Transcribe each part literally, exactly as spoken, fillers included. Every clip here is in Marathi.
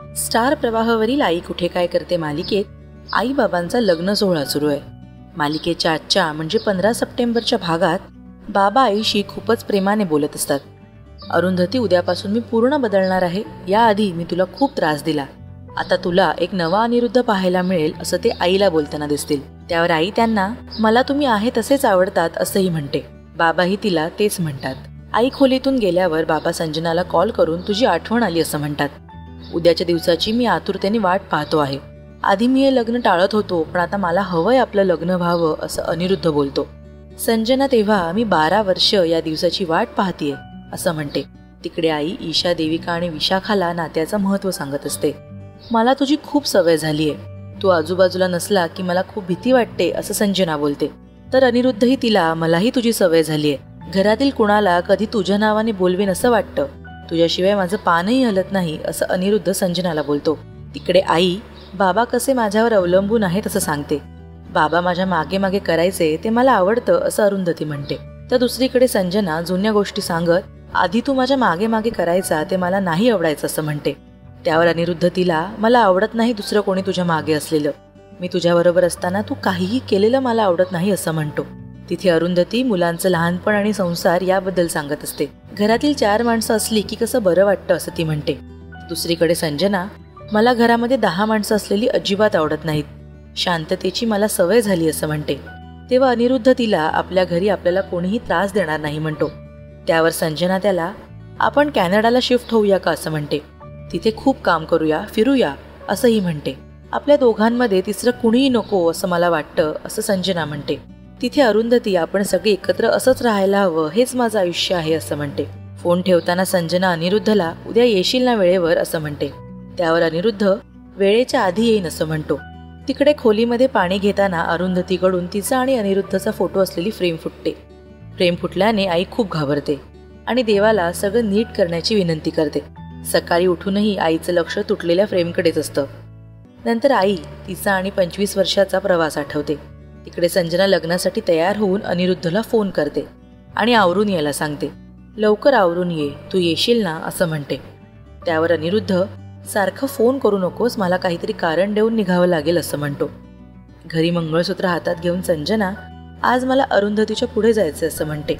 स्टार प्रवाहावरील आई कुठे काय करते मालिकेत आई बाबांचा लग्न सोहळा सुरू आहे। मालिकेच्या आजच्या म्हणजे पंधरा सप्टेंबरच्या भागात बाबा आईशी खूपच प्रेमाने बोलत असतात। अरुंधती, उद्यापासून मी पूर्ण बदलणार आहे। याआधी मी तुला खूप त्रास दिला, आता तुला एक नवा अनिरुद्ध पाहायला मिळेल असं ते आईला बोलताना दिसतील। त्यावर आई त्यांना मला तुम्ही आहे तसेच आवडतात असंही म्हणते। बाबाही तिला तेच म्हणतात। आई खोलीतून गेल्यावर बाबा संजनाला कॉल करून तुझी आठवण आली असं म्हणतात। उद्याच्या दिवसाची मी आतुरतेने वाट पाहतो आहे। आधी मी हे लग्न टाळत होतो, पण आता मला हवंय आपलं लग्न व्हावं असं अनिरुद्ध बोलतो। संजना तेव्हा मी बारा वर्ष या दिवसाची वाट पाहतीये असं म्हणते। तिकडे आई ईशा, देविका आणि विशाखाला नात्याचं महत्त्व सांगत असते। मला तुझी खूप सवय झालीये, तू आजूबाजूला नसला की मला खूप भीती वाटते असं संजना बोलते। तर अनिरुद्धही तिला मलाही तुझी सवय झालीये, घरातील कुणाला कधी तुझ्या नावाने बोलवेन असं वाटतं, तुझ्याशिवाय माझं पानही हलत नाही असं अनिरुद्ध संजनाला बोलतो। तिकडे आई बाबा कसे माझ्यावर अवलंबून आहेत असं सांगते। बाबा माझ्या मागे मागे करायचे ते मला आवडतं असं अरुंधती म्हणते। तर दुसरीकडे संजना जुन्या गोष्टी सांगत आधी तू माझ्या मागे मागे करायचा ते मला नाही आवडायचं असं म्हणते। त्यावर अनिरुद्ध तिला मला आवडत नाही दुसरं कोणी तुझ्या मागे असलेलं, मी तुझ्याबरोबर असताना तू काहीही केलेलं मला आवडत नाही असं म्हणतो। तिथे अरुंधती मुलांचं लहानपण आणि संसार याबद्दल सांगत असते। घरातील चार माणसं असली की कसं बरं वाटतं असं ती म्हणते। दुसरीकडे संजना मला घरामध्ये दहा माणसं असलेली अजिबात आवडत नाहीत, शांततेची मला सवय झाली असं म्हणते। तेव्हा अनिरुद्ध तिला आपल्या घरी आपल्याला कोणीही त्रास देणार नाही म्हणतो। त्यावर संजना त्याला आपण कॅनडाला शिफ्ट होऊया का असं म्हणते, तिथे खूप काम करूया, फिरूया असंही म्हणते। आपल्या दोघांमध्ये तिसरं कुणीही नको असं मला वाटतं असं संजना म्हणते। तिथे अरुंधती आपण सगळे एकत्र असंच राहायला हवं, हेच माझं आयुष्य आहे असं म्हणते। फोन ठेवताना संजना अनिरुद्धला उद्या येशील ना वेळेवर असं म्हणते। त्यावर अनिरुद्ध वेळेच्या आधी येईन असं म्हणतो। तिकडे खोलीमध्ये पाणी घेताना अरुंधतीकडून तिचा आणि अनिरुद्धचा फोटो असलेली फ्रेम फुटते। फ्रेम फुटल्याने आई खूप घाबरते आणि देवाला सगळं नीट करण्याची विनंती करते। सकाळी उठूनही आईचं लक्ष तुटलेल्या फ्रेमकडेच असतं। नंतर आई तिचा आणि पंचवीस वर्षाचा प्रवास आठवते। तिकडे संजना लग्नासाठी तयार होऊन अनिरुद्धला फोन करते आणि आवरून यायला सांगते। लवकर आवरून ये, तू येशील ना असं म्हणते। त्यावर अनिरुद्ध सारखं फोन करू नकोस, मला काहीतरी कारण देऊन निघावं लागेल असं म्हणतो। घरी मंगळसूत्र हातात घेऊन संजना आज मला अरुंधतीच्या पुढे जायचं असं म्हणते।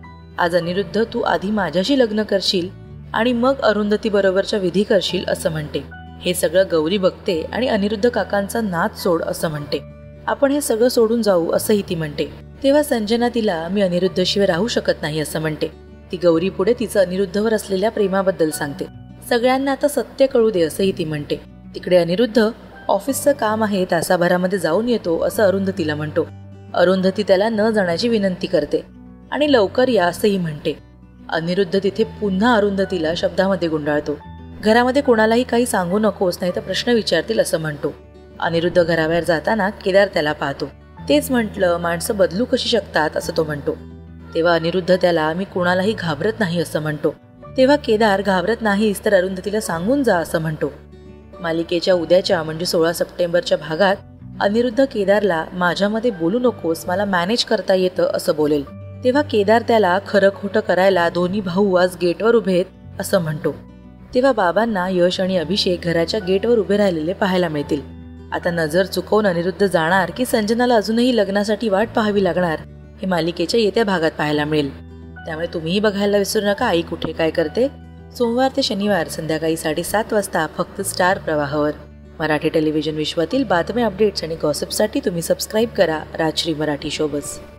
आज अनिरुद्ध तू आधी माझ्याशी लग्न करशील आणि मग अरुंधती बरोबरच्या विधी करशील असं म्हणते। हे सगळं गौरी बघते आणि अनिरुद्ध काकांचा नाद सोड असं म्हणते। आपण हे सगळं सोडून जाऊ असंही ती म्हणते। तेव्हा संजना तिला मी अनिरुद्धशिवाय राहू शकत नाही असं म्हणते। ती गौरी पुढे तिचं अनिरुद्धवर असलेल्या प्रेमाबद्दल सांगते। सगळ्यांना आता सत्य कळू दे असंही ती म्हणते। तिकडे अनिरुद्ध ऑफिसचं काम आहे, तासाभरामध्ये जाऊन येतो असं अरुंधतीला म्हणतो। अरुंधती त्याला न जाण्याची विनंती करते आणि लवकर या असंही म्हणते। अनिरुद्ध तिथे पुन्हा अरुंधतीला शब्दामध्ये गुंडाळतो। घरामध्ये कोणालाही काही सांगू नकोस, नाही तर प्रश्न विचारतील असं म्हणतो। अनिरुद्ध घराबाहेर जाताना केदार त्याला पाहतो। तेच म्हटलं, माणसं बदलू कशी शकतात असं तो म्हणतो। तेव्हा अनिरुद्ध त्याला मी कोणालाही घाबरत नाही असं म्हणतो। तेव्हा केदार घाबरत नाहीस तर अरुंधतीला सांगून जा असं म्हणतो। मालिकेच्या उद्याच्या म्हणजे सोळा सप्टेंबरच्या भागात अनिरुद्ध केदारला माझ्यामध्ये बोलू नकोस, मला मॅनेज करता येतं असं बोलेल। तेव्हा केदार त्याला खरं खोटं करायला दोन्ही भाऊ आज गेटवर उभे आहेत असं म्हणतो। तेव्हा बाबांना यश आणि अभिषेक घराच्या गेटवर उभे राहिलेले पाहायला मिळतील। आता नजर चुकवून अनिरुद्ध जाणार की संजनाला अजूनही लग्नासाठी वाट पाहावी लागणार हे मालिकेच्या येत्या भागात पाहायला मिळेल। त्यामुळे तुम्हीही बघायला विसरू नका आई कुठे काय करते, सोमवार ते शनिवार संध्याकाळी साडेसात वाजता फक्त स्टार प्रवाहावर। मराठी टेलिव्हिजन विश्वातील बातम्या, अपडेट्स आणि गॉसिपसाठी तुम्ही सबस्क्राईब करा राजश्री मराठी शोबस।